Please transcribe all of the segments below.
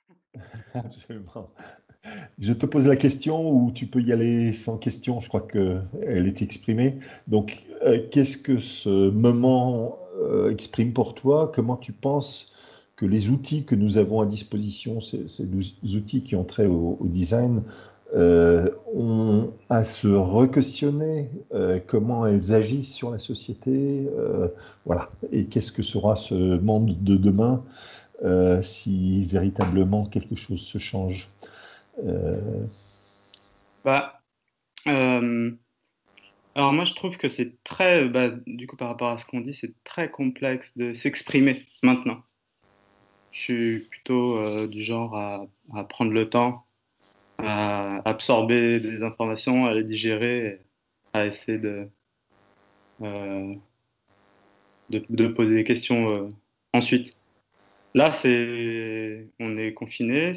Absolument. Je te pose la question ou tu peux y aller sans question, je crois qu'elle est exprimée. Donc, qu'est-ce que ce moment exprime pour toi? Comment tu penses que les outils que nous avons à disposition, ces outils qui ont trait au design, ont à se re-questionner, comment elles agissent sur la société, voilà. Et qu'est-ce que sera ce monde de demain si véritablement quelque chose se change? Euh, Bah, euh, alors moi, je trouve que c'est très, bah, du coup, par rapport à ce qu'on dit, c'est très complexe de s'exprimer maintenant. Je suis plutôt du genre à prendre le temps, à absorber des informations, à les digérer, et à essayer euh, de poser des questions ensuite. Là, on est confiné,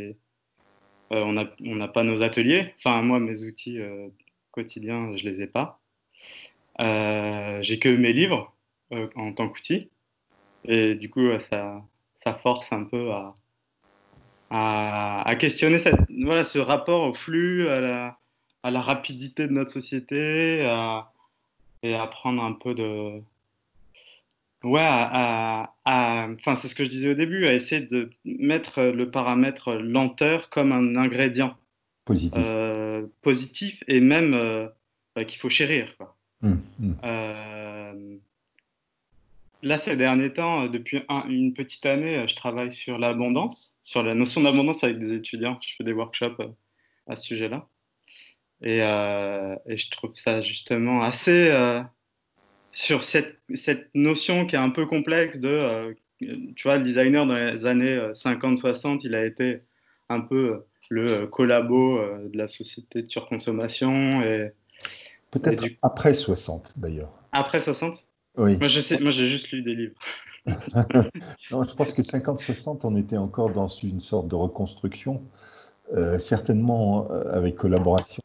on n'a pas nos ateliers. Enfin, moi, mes outils quotidiens, je les ai pas. J'ai que mes livres en tant qu'outils. Et du coup, ça force un peu à questionner voilà, ce rapport au flux, à la rapidité de notre société, et à prendre un peu de... Ouais, enfin, c'est ce que je disais au début, à essayer de mettre le paramètre lenteur comme un ingrédient Positif. positif et même qu'il faut chérir, quoi. Mm, mm. Euh, Là, ces derniers temps, depuis une petite année, je travaille sur l'abondance, sur la notion d'abondance avec des étudiants. Je fais des workshops à ce sujet-là. Et je trouve ça justement assez sur cette notion qui est un peu complexe tu vois, le designer dans les années 50-60, il a été un peu le collabo de la société de surconsommation. Et Peut-être du après 60 d'ailleurs. après 60, Oui. moi j'ai juste lu des livres. Non, je pense que 50-60, on était encore dans une sorte de reconstruction, certainement avec collaboration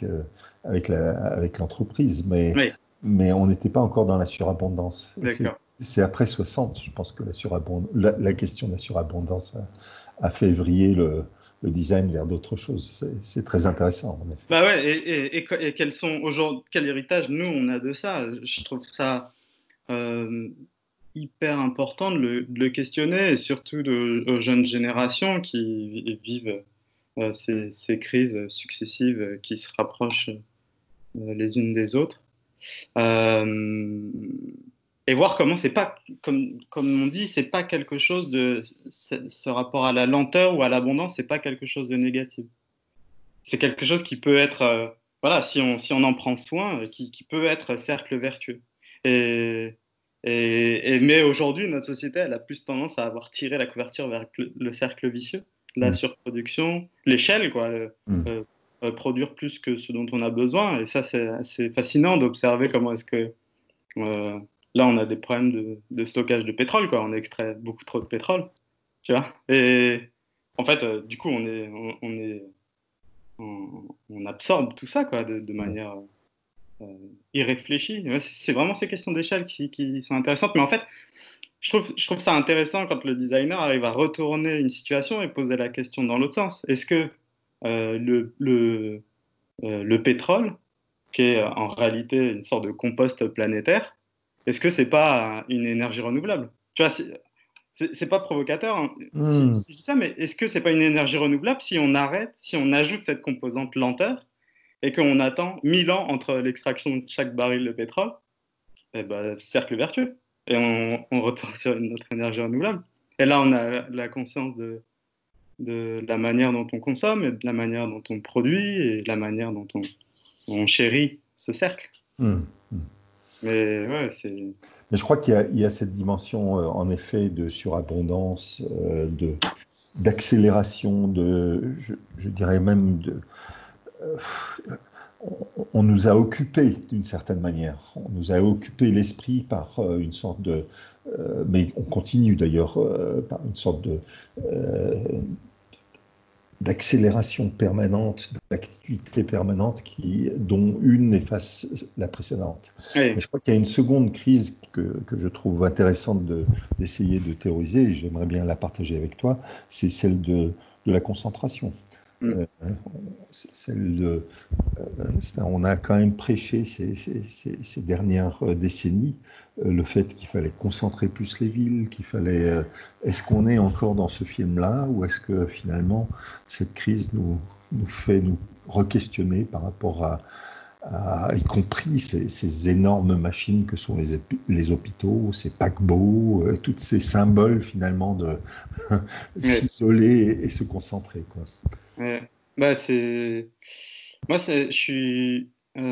avec l'entreprise, Oui, mais on n'était pas encore dans la surabondance. d'accord. C'est après 60, je pense que la question de la surabondance a fait vriller le design vers d'autres choses. C'est très intéressant, en effet. Bah ouais, et quels sont aujourd'hui, quel héritage nous on a de ça? Je trouve ça euh, hyper important de le questionner, et surtout aux jeunes générations qui vivent ces crises successives qui se rapprochent les unes des autres. Euh, et voir comment c'est pas, comme on dit, c'est pas quelque chose ce rapport à la lenteur ou à l'abondance, c'est pas quelque chose de négatif. C'est quelque chose qui peut être, voilà, si on en prend soin, qui peut être cercle vertueux. Et, mais aujourd'hui, notre société, elle a plus tendance à avoir tiré la couverture vers le cercle vicieux, la Mm, surproduction, l'échelle, quoi, mm. euh, produire plus que ce dont on a besoin. Et ça, c'est assez fascinant d'observer comment est-ce que euh, là, on a des problèmes de stockage de pétrole, quoi. On extrait beaucoup trop de pétrole, tu vois. Et en fait, du coup, on absorbe tout ça quoi, de Ouais. manière irréfléchie. Ouais, c'est vraiment ces questions d'échelle qui sont intéressantes. Mais en fait, je trouve ça intéressant quand le designer arrive à retourner une situation et poser la question dans l'autre sens. Est-ce que le pétrole, qui est en réalité une sorte de compost planétaire, est-ce que c'est pas une énergie renouvelable? Tu vois, c'est pas provocateur hein, Mm. si je dis ça, mais est-ce que c'est pas une énergie renouvelable si on arrête, si on ajoute cette composante lenteur et qu'on attend 1000 ans entre l'extraction de chaque baril de pétrole, eh ben, cercle vertueux. Et on retourne sur une autre énergie renouvelable. Et là, on a la conscience de la manière dont on consomme, et de la manière dont on produit, et de la manière dont on chérit ce cercle. Mm. Mm. Mais ouais, c'est... Mais je crois il y a cette dimension, en effet, de surabondance, d'accélération, je dirais même euh, on nous a occupés d'une certaine manière. On nous a occupé l'esprit par une sorte mais on continue d'ailleurs par une sorte euh, d'accélération permanente, d'activité permanente dont une efface la précédente. Mais Oui, je crois qu'il y a une seconde crise que je trouve intéressante d'essayer de théoriser, et j'aimerais bien la partager avec toi, c'est celle de la concentration. Mm. Celle de, on a quand même prêché ces dernières décennies le fait qu'il fallait concentrer plus les villes, qu'il fallait... est-ce qu'on est encore dans ce film-là ou est-ce que finalement cette crise nous fait nous re-questionner par rapport y compris ces énormes machines que sont les hôpitaux, ces paquebots, tous ces symboles finalement de Ouais, s'isoler et se concentrer, quoi. ouais. Bah, moi, je suis,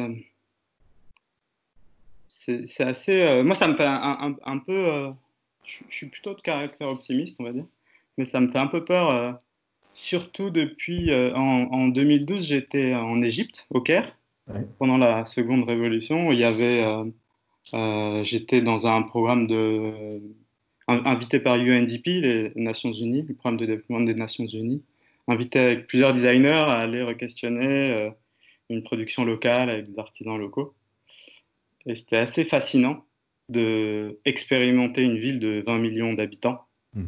c'est assez, moi, ça me fait un peu, je suis plutôt de caractère optimiste, on va dire, mais ça me fait un peu peur, surtout depuis, en 2012, j'étais en Égypte, au Caire, Ouais, pendant la seconde révolution. Il y avait, j'étais dans un programme invité par UNDP, les Nations Unies, le programme de développement des Nations Unies, invité avec plusieurs designers à aller re-questionner une production locale avec des artisans locaux. Et c'était assez fascinant de expérimenter une ville de 20 millions d'habitants mm.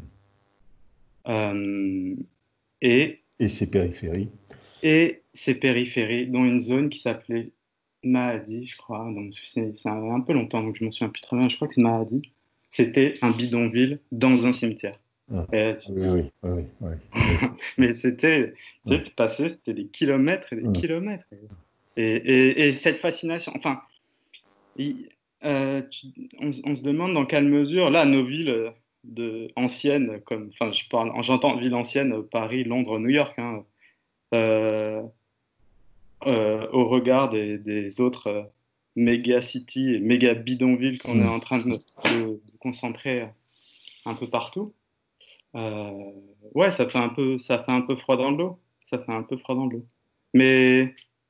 euh, et, Et ces périphéries. et ses périphéries, dont une zone qui s'appelait Mahadi, je crois. Donc c'est un peu longtemps, donc je m'en souviens plus très bien. Je crois que c'est Mahadi. C'était un bidonville dans un cimetière. Ah, Et oui, oui, oui, oui, oui, mais c'était, tu sais, oui. tu passais, c'était des kilomètres et des Mm. kilomètres. Et cette fascination, enfin, il- on se demande dans quelle mesure, là, nos villes anciennes, comme, enfin, j'entends ville ancienne, Paris, Londres, New York, hein, euh, au regard des autres méga cities et méga bidonvilles qu'on est Mm. en train de concentrer un peu partout. Euh, ouais, ça fait un peu froid dans le dos. Ça fait un peu froid dans le dos. Mais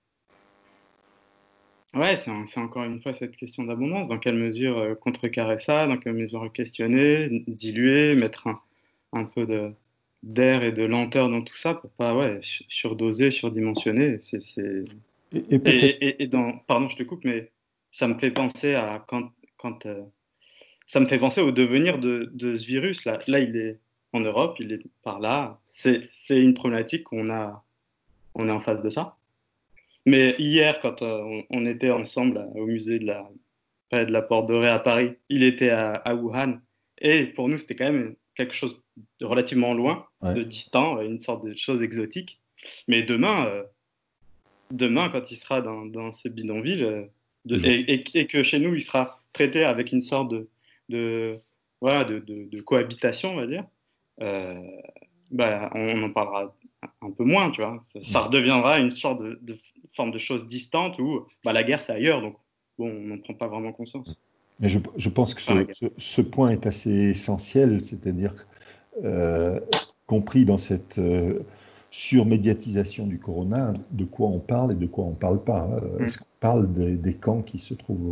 ouais, c'est encore une fois cette question d'abondance. Dans quelle mesure contrecarrer ça? Dans quelle mesure le questionner, diluer, mettre un peu d'air et de lenteur dans tout ça pour pas ouais, surdoser, surdimensionner. Et peut-être, Pardon, je te coupe, mais ça me fait penser à quand ça me fait penser au devenir de ce virus. Là, il est en Europe, il est par là. C'est une problématique on est en face de ça. Mais hier, quand on était ensemble au musée près de la Porte Dorée à Paris, il était à Wuhan. Et pour nous, c'était quand même quelque chose de relativement loin, ouais, de distant, une sorte de chose exotique. Mais demain quand il sera dans ces bidonvilles, toujours. et que chez nous, il sera traité avec une sorte de, voilà, de cohabitation, on va dire, euh, bah, on en parlera un peu moins, tu vois. Ça redeviendra une sorte de forme de chose distante où bah, la guerre, c'est ailleurs, donc bon, on n'en prend pas vraiment conscience. Mais je pense que Enfin, la guerre. ce point est assez essentiel, c'est-à-dire euh, compris dans cette surmédiatisation du corona, de quoi on parle et de quoi on ne parle pas. Est-ce Mm. qu'on parle des camps qui se trouvent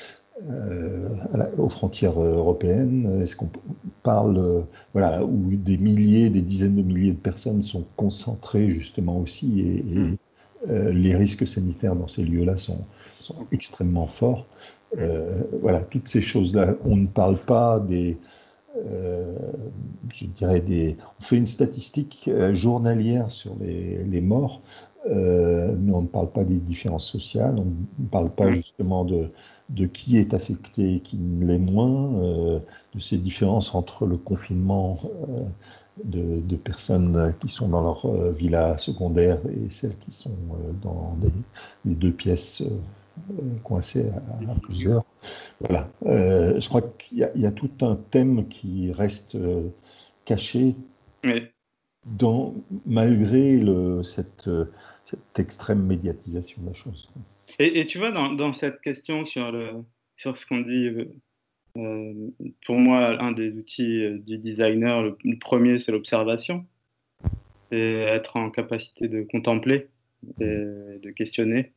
aux frontières européennes? Est-ce qu'on parle, voilà, où des milliers, des dizaines de milliers de personnes sont concentrées justement aussi Mm. les risques sanitaires dans ces lieux-là sont extrêmement forts. Voilà, toutes ces choses-là, on ne parle pas euh, je dirais on fait une statistique journalière sur les morts, mais on ne parle pas des différences sociales, on ne parle pas Mm. justement de qui est affecté et qui ne l'est moins, de ces différences entre le confinement de personnes qui sont dans leur villa secondaire et celles qui sont dans des deux pièces coincées à plusieurs. Voilà. Je crois qu'il y a tout un thème qui reste caché Mais dans, malgré cette extrême médiatisation de la chose. et tu vois, dans cette question sur ce qu'on dit, pour moi, un des outils du designer, le premier, c'est l'observation, et être en capacité de contempler et de questionner.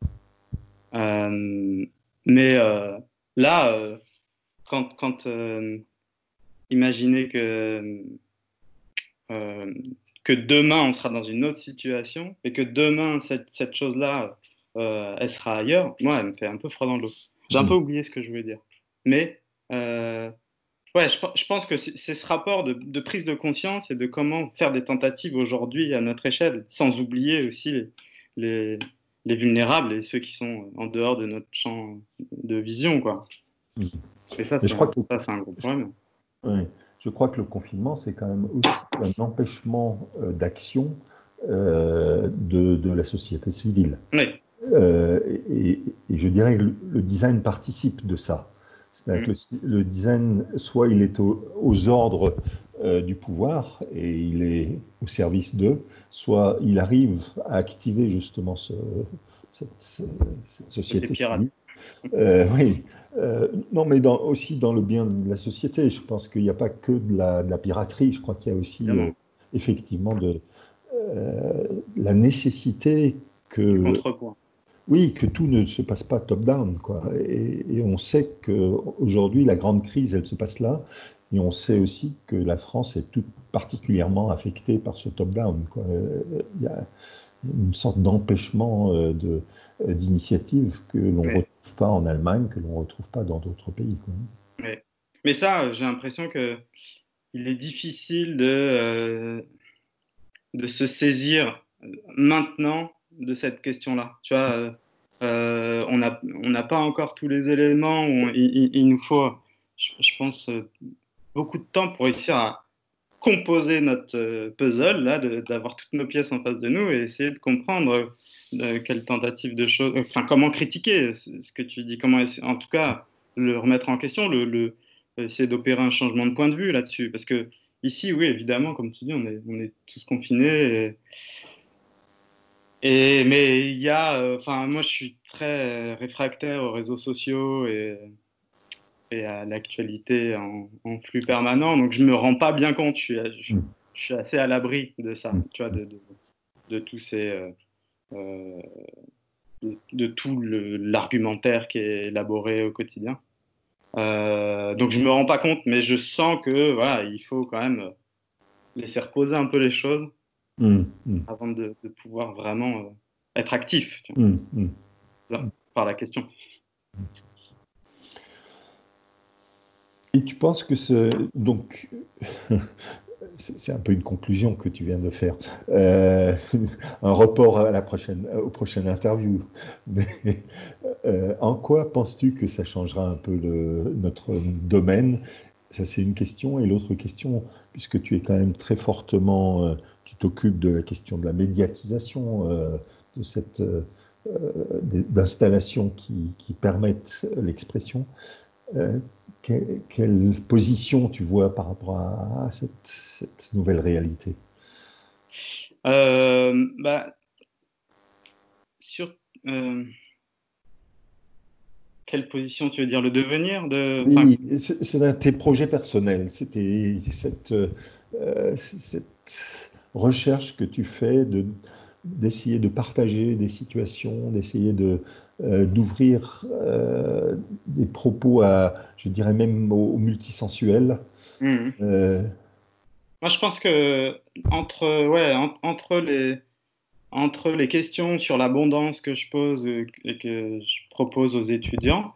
Euh, mais là, quand imaginez euh, que demain on sera dans une autre situation et que demain cette chose-là, elle sera ailleurs, moi, elle me fait un peu froid dans le dos. J'ai un peu Mm. oublié ce que je voulais dire. Mais Ouais, je pense que c'est ce rapport de prise de conscience et de comment faire des tentatives aujourd'hui à notre échelle, sans oublier aussi les, les vulnérables et ceux qui sont en dehors de notre champ de vision, quoi. Mm. Et ça, Mais je crois que, c'est un gros problème. ouais, je crois que le confinement, c'est quand même aussi un empêchement d'action de la société civile. Oui. Euh, et, et je dirais que le design participe de ça. C'est-à-dire que Mm. le design, soit il est aux ordres du pouvoir et il est au service d'eux, soit il arrive à activer justement cette Côté société pirate. civile. Oui, non, mais aussi dans le bien de la société. Je pense qu'il n'y a pas que de la piraterie. Je crois qu'il y a aussi Évidemment. effectivement euh, la nécessité Du que contrepoint. oui, que tout ne se passe pas top-down, quoi. Et on sait qu'aujourd'hui, la grande crise, elle se passe là. Et on sait aussi que la France est toute particulièrement affectée par ce top-down, quoi. Il y a une sorte d'empêchement d'initiative que l'on ne Mais, retrouve pas en Allemagne, que l'on ne retrouve pas dans d'autres pays, quoi. mais ça, j'ai l'impression que il est difficile de se saisir maintenant de cette question-là. Tu vois, on n'a pas encore tous les éléments. Il nous faut, je pense, beaucoup de temps pour réussir à composer notre puzzle, là, d'avoir toutes nos pièces en face de nous et essayer de comprendre quelle tentative de choses, enfin, comment critiquer ce que tu dis, en tout cas, le remettre en question, essayer d'opérer un changement de point de vue là-dessus. Parce que ici, oui, évidemment, comme tu dis, on est tous confinés. Mais il y a, enfin, moi, je suis très réfractaire aux réseaux sociaux et à l'actualité en flux permanent, donc je me rends pas bien compte. Mm, Je suis assez à l'abri de ça, mm, tu vois, de tous ces, euh, de tout l'argumentaire qui est élaboré au quotidien. Donc je me rends pas compte, mais je sens que voilà, il faut quand même laisser reposer un peu les choses mm, mm, avant de pouvoir vraiment être actif, tu mm, mm. vois, par la question. Et tu penses que donc, c'est un peu une conclusion que tu viens de faire. Euh, un report à au prochain interview. Mais, en quoi penses-tu que ça changera un peu notre domaine? Ça, c'est une question. Et l'autre question, puisque tu es quand même très fortement, tu t'occupes de la question de la médiatisation, de cette d'installations qui permettent l'expression. Euh, quelle position tu vois par rapport à cette nouvelle réalité? Bah, sur quelle position tu veux dire, le devenir de, enfin, Oui, c'est un tes projets personnels, c'était cette recherche que tu fais d'essayer de partager des situations, d'essayer d'ouvrir des propos à, je dirais même au multisensuel. mhm. Euh, Moi, je pense que ouais, entre les questions sur l'abondance que je pose et que je propose aux étudiants,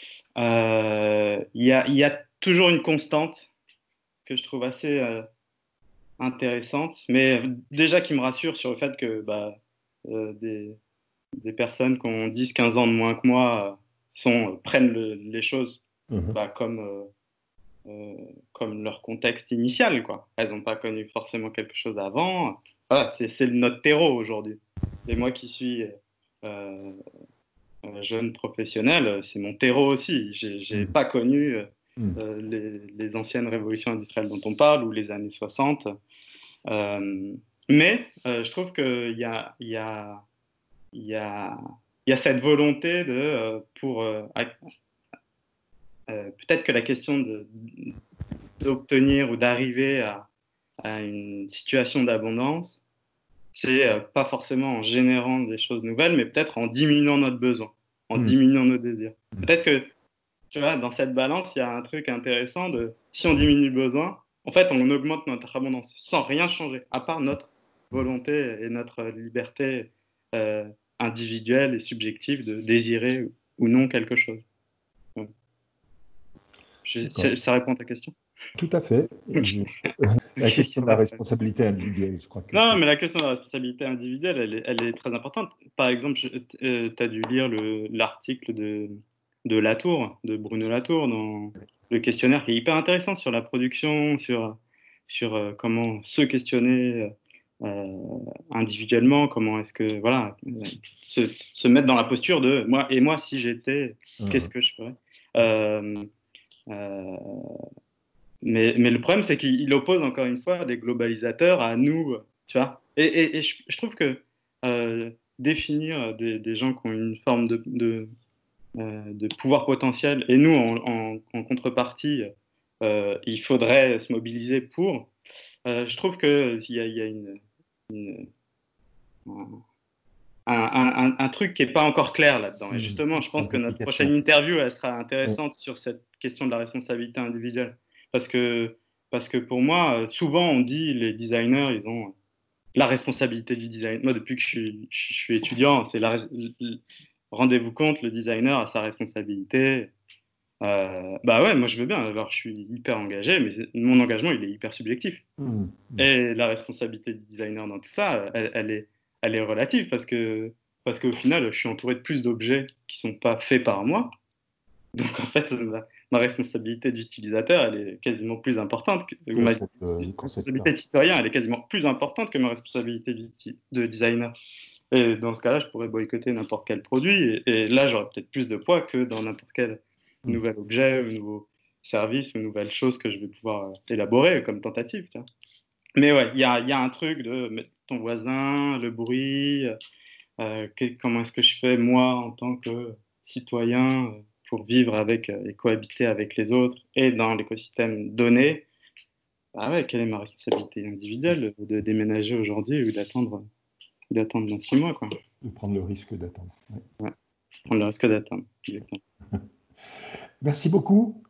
il y a toujours une constante que je trouve assez intéressante, mais déjà qui me rassure sur le fait que euh, des, des personnes qui ont 10, 15 ans de moins que moi prennent les choses mhm, bah, euh, comme leur contexte initial, quoi. Elles n'ont pas connu forcément quelque chose avant. Voilà, c'est notre terreau aujourd'hui. Et moi qui suis euh, jeune professionnel, c'est mon terreau aussi. J'ai mhm, pas connu mhm, les anciennes révolutions industrielles dont on parle ou les années 60. Euh, mais je trouve il y a, il y a cette volonté peut-être que la question d'obtenir ou d'arriver à une situation d'abondance, c'est pas forcément en générant des choses nouvelles, mais peut-être en diminuant notre besoin, en mhm, diminuant nos désirs. Peut-être que, tu vois, dans cette balance, il y a un truc intéressant de si on diminue le besoin, en fait, on augmente notre abondance sans rien changer, à part notre volonté et notre liberté euh, individuelle et subjective de désirer ou non quelque chose. Donc, D'accord. Ça répond à ta question? Tout à fait. La question de la responsabilité individuelle, je crois que Non, c'est. mais la question de la responsabilité individuelle, elle est très importante. Par exemple, tu as dû lire l'article de Latour, de Bruno Latour, dans le questionnaire qui est hyper intéressant sur la production, sur comment se questionner individuellement, comment est-ce que, voilà, se mettre dans la posture de moi, si j'étais, qu'est-ce que je ferais? Euh, euh, mais le problème, c'est qu'il oppose encore une fois des globalisateurs à nous, tu vois. Et je trouve que définir des gens qui ont une forme de pouvoir potentiel, et nous, en contrepartie, il faudrait se mobiliser pour, je trouve qu'il y a une- un truc qui n'est pas encore clair là-dedans. Et justement, je pense que notre prochaine Simplification. interview, elle sera Ouais. intéressante sur cette question de la responsabilité individuelle. Parce que, parce que pour moi, souvent, on dit les designers, ils ont la responsabilité du design. Moi, depuis que je suis étudiant, c'est rendez-vous compte, le designer a sa responsabilité. Bah ouais, moi je veux bien. Alors, je suis hyper engagé, mais mon engagement, il est hyper subjectif. Mm. Et la responsabilité du designer dans tout ça, elle est relative parce qu'au final, je suis entouré de plus d'objets qui sont pas faits par moi. Donc en fait, ma responsabilité d'utilisateur, elle est quasiment plus importante Que ma cette concept-là. responsabilité de citoyen, elle est quasiment plus importante que ma responsabilité de designer. Et dans ce cas-là, je pourrais boycotter n'importe quel produit. Et là, j'aurais peut-être plus de poids que dans n'importe quel Mm. nouvel objet, ou nouveau service, ou nouvelle chose que je vais pouvoir élaborer comme tentative. Tiens. Mais ouais, il y a un truc de mettre ton voisin, le bruit, comment est-ce que je fais moi en tant que citoyen pour vivre avec et cohabiter avec les autres et dans l'écosystème donné. Ah ouais, quelle est ma responsabilité individuelle de déménager aujourd'hui ou d'attendre dans 6 mois, quoi. De prendre le risque d'attendre. Ouais. Ouais, prendre le risque d'attendre. Exactement. Merci beaucoup.